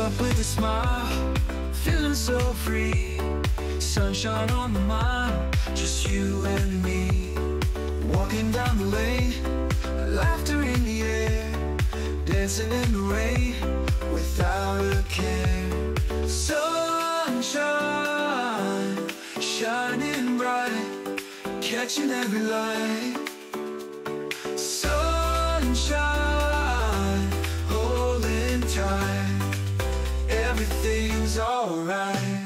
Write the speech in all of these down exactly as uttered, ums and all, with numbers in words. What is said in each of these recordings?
up with a smile, feeling so free. Sunshine on the mind, just you and me. Walking down the lane, laughter in the air, dancing in the rain without a care. Sunshine, shining bright, catching every light. Sunshine, holding tight, everything's alright.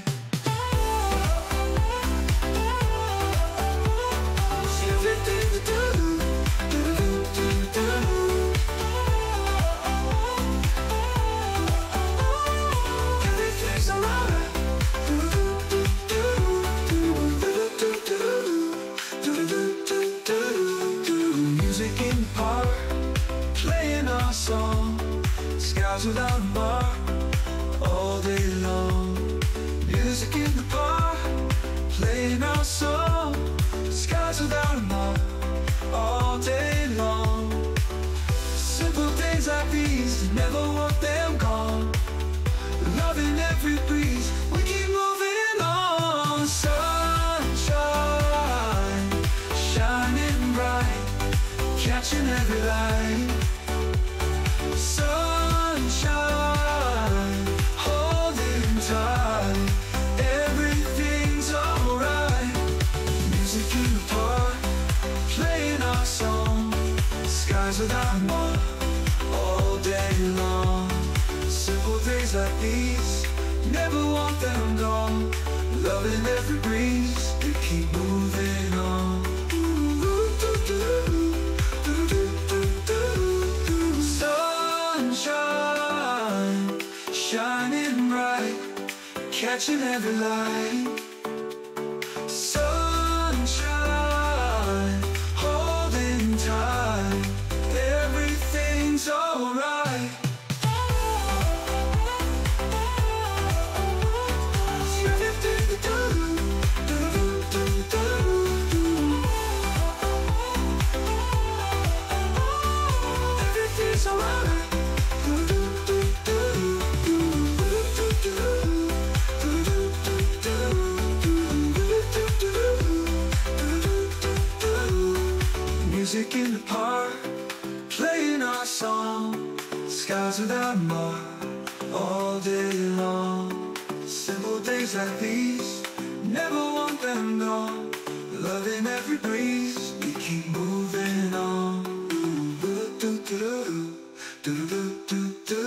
Music in the park, playing our song. Skies without a mark, all day long. Music in the park, playing our song. Skies without a mark, all day long. Simple things like these, never want them gone. Loving every breeze, we keep moving on. Sunshine, shining bright, catching every light. Sunshine, holding tight, everything's alright. Music in the park, playing our song. Skies without a mark, all day long. Simple things like these, never want them gone. Loving every breeze, we keep moving on. Sunshine, shining bright, catching every light. Sunshine, holding tight, everything's alright. Music in the park, playing our song. Skies without a mark, all day long. Simple days like these, never want them gone. Loving every breeze, we keep moving on. Do do do do do do do.